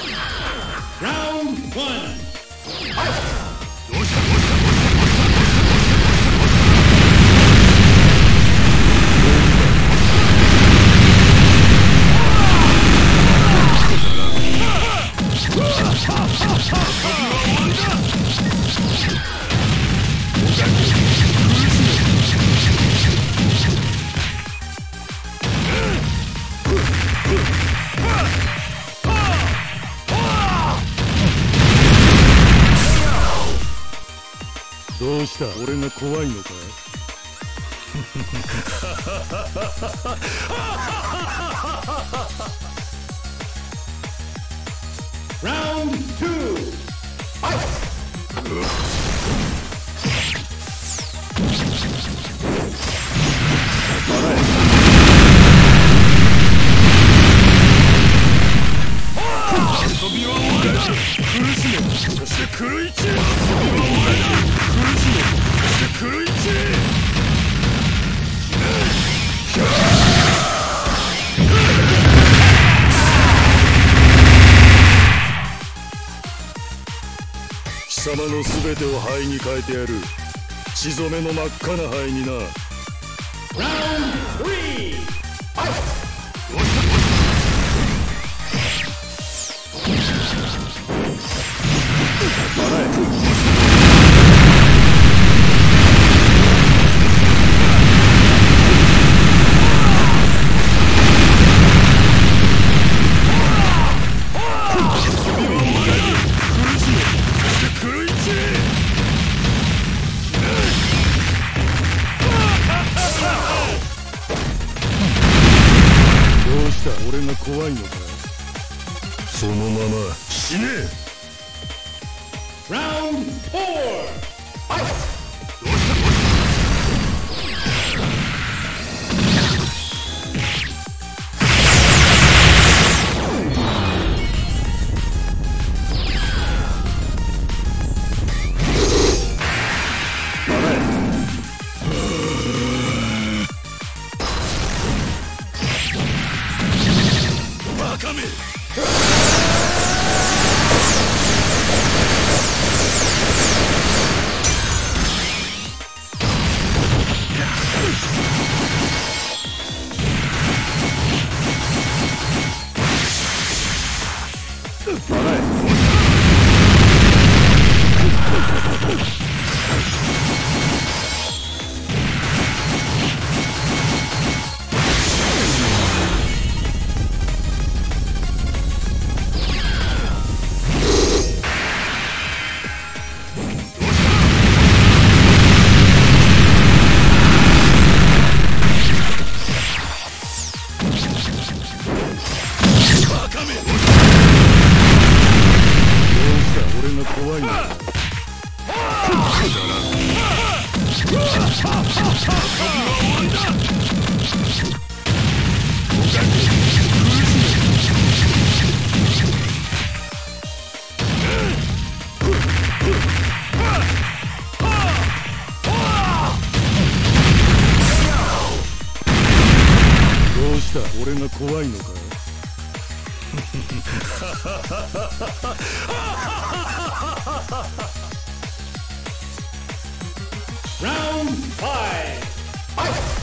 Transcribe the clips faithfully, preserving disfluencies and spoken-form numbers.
Round one. どうした？俺が怖いのか？ Round two. Fight! 遊びは終わりだ。苦しめ、そして狂い散れ。遊びは終わりだ。苦しめ、そして狂い散れ。貴様の全てを灰に変えてやる。血染めの真っ赤な灰にな。 Round three. Fight! 俺が怖いのか？そのまま死ね。 Round four. Fight! 俺が怖いのか？Round five. Fight!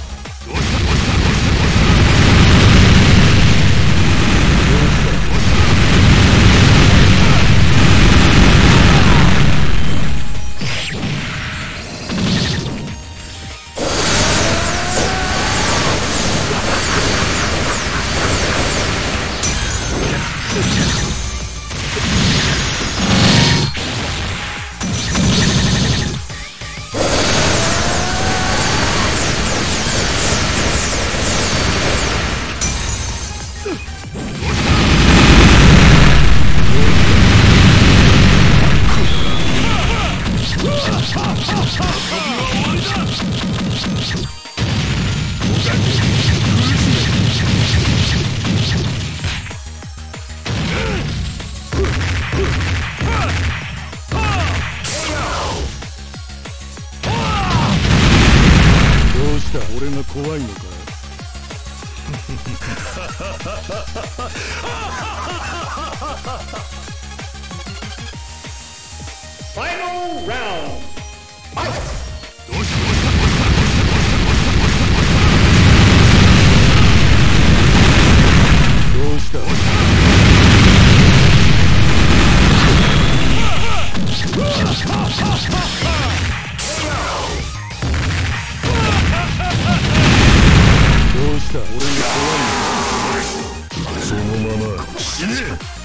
俺が怖いのか Final round. どうしたどうしたどうしたどうした俺が怖いのか。そのまま死ね。